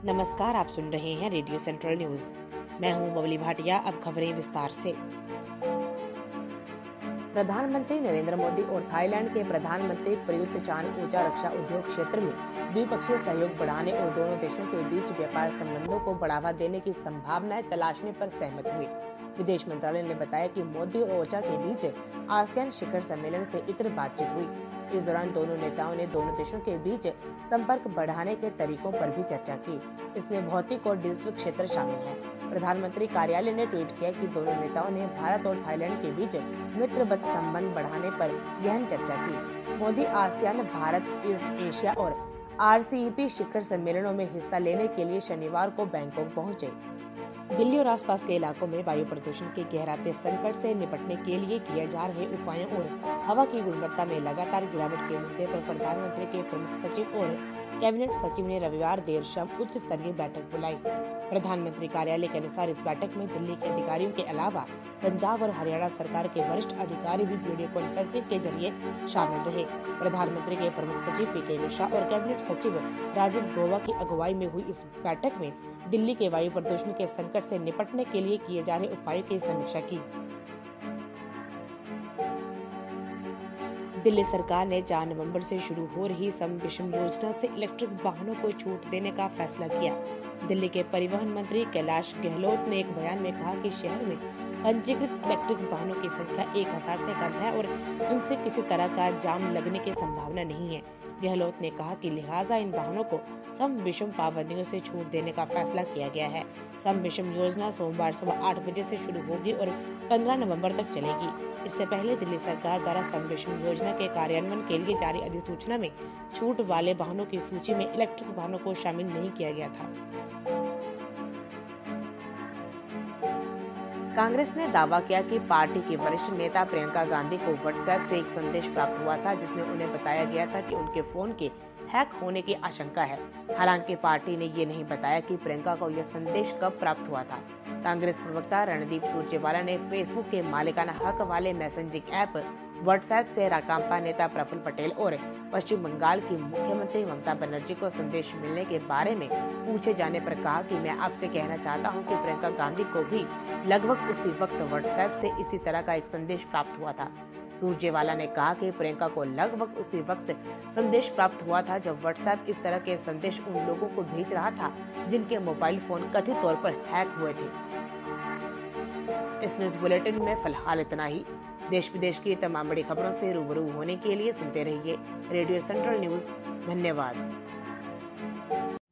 नमस्कार, आप सुन रहे हैं रेडियो सेंट्रल न्यूज। मैं हूं बबली भाटिया। अब खबरें विस्तार से। प्रधानमंत्री नरेंद्र मोदी और थाईलैंड के प्रधानमंत्री प्रयुक्त चान ऊर्जा रक्षा उद्योग क्षेत्र में द्विपक्षीय सहयोग बढ़ाने और दोनों देशों के बीच व्यापार संबंधों को बढ़ावा देने की संभावनाएं तलाशने पर सहमत हुए। विदेश मंत्रालय ने बताया कि मोदी और ओचा के बीच आसियान शिखर सम्मेलन से इतर बातचीत हुई। इस दौरान दोनों नेताओं ने दोनों देशों के बीच संपर्क बढ़ाने के तरीकों पर भी चर्चा की। इसमें भौतिक और डिजिटल क्षेत्र शामिल है। प्रधानमंत्री कार्यालय ने ट्वीट किया कि दोनों नेताओं ने भारत और थाईलैंड के बीच मित्रवत संबंध बढ़ाने पर गहन चर्चा की। Modi ASEAN, Bharat, East Asia और RCEP शिखर सम्मेलनों में हिस्सा लेने के लिए शनिवार को बैंकॉक पहुंचे। दिल्ली और आसपास के इलाकों में वायु प्रदूषण के गहराते संकट से निपटने के लिए किए जा रहे उपायों और हवा की गुणवत्ता में लगातार गिरावट के मुद्दे पर प्रधानमंत्री के प्रमुख सचिव और कैबिनेट सचिव ने रविवार देर शाम उच्च स्तरीय बैठक बुलाई। प्रधानमंत्री कार्यालय के अनुसार इस बैठक में दिल्ली के अधिकारियों के अलावा पंजाब और हरियाणा सरकार के वरिष्ठ अधिकारी भी वीडियो कॉन्फ्रेंसिंग के जरिए शामिल रहे। प्रधानमंत्री के प्रमुख सचिव PK मिश्रा और कैबिनेट सचिव राजीव गौबा की अगुवाई में हुई इस बैठक में दिल्ली के वायु प्रदूषण के संकट से निपटने के लिए किए जा रहे उपायों की समीक्षा की। दिल्ली सरकार ने 4 नवंबर से शुरू हो रही सम विषम योजना से इलेक्ट्रिक वाहनों को छूट देने का फैसला किया। दिल्ली के परिवहन मंत्री कैलाश गहलोत ने एक बयान में कहा कि शहर में पंजीकृत इलेक्ट्रिक वाहनों की संख्या 1000 से कम है और इनसे किसी तरह का जाम लगने की संभावना नहीं है। गहलोत ने कहा कि लिहाजा इन वाहनों को सम विषम पाबंदियों से छूट देने का फैसला किया गया है। सम विषम योजना सोमवार सुबह 8 बजे से शुरू होगी और 15 नवंबर तक चलेगी। इससे पहले दिल्ली सरकार द्वारा सम विषम योजना के कार्यान्वयन के लिए जारी अधिसूचना में छूट वाले वाहनों की सूची में इलेक्ट्रिक वाहनों को शामिल नहीं किया गया था। कांग्रेस ने दावा किया कि पार्टी की वरिष्ठ नेता प्रियंका गांधी को व्हाट्सएप से एक संदेश प्राप्त हुआ था जिसमें उन्हें बताया गया था कि उनके फोन के हैक होने की आशंका है। हालांकि पार्टी ने ये नहीं बताया कि प्रियंका को यह संदेश कब प्राप्त हुआ था। कांग्रेस प्रवक्ता रणदीप सुरजेवाला ने फेसबुक के मालिकाना हक वाले मैसेजिंग ऐप व्हाट्सएप से राकांपा नेता प्रफुल्ल पटेल और पश्चिम बंगाल की मुख्यमंत्री ममता बनर्जी को संदेश मिलने के बारे में पूछे जाने पर कहा कि मैं आपसे कहना चाहता हूं कि प्रियंका गांधी को भी लगभग उसी वक्त व्हाट्सएप से इसी तरह का एक संदेश प्राप्त हुआ था। सुरजेवाला ने कहा कि प्रियंका को लगभग उसी वक्त संदेश प्राप्त हुआ था जब व्हाट्सएप इस तरह के संदेश उन लोगों को भेज रहा था जिनके मोबाइल फोन कथित तौर पर हैक हुए थे। इस न्यूज बुलेटिन में फिलहाल इतना ही। देश विदेश की तमाम बड़ी खबरों से रूबरू होने के लिए सुनते रहिए रेडियो सेंट्रल न्यूज। धन्यवाद।